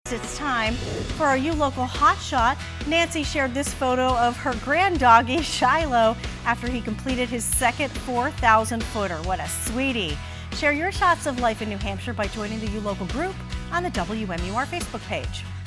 It's time for our You Local Hot Shot. Nancy shared this photo of her grand doggy, Shiloh, after he completed his second 4,000 footer. What a sweetie. Share your shots of life in New Hampshire by joining the You Local group on the WMUR Facebook page.